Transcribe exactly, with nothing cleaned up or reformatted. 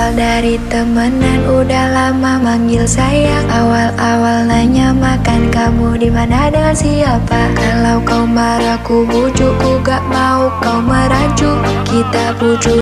Berawal dari temenan, udah lama manggil sayang. Awal-awal nanya makan kamu di mana dengan siapa. Kalau kau marah ku bujuk, ku gak mau kau merajuk. Kita bujuk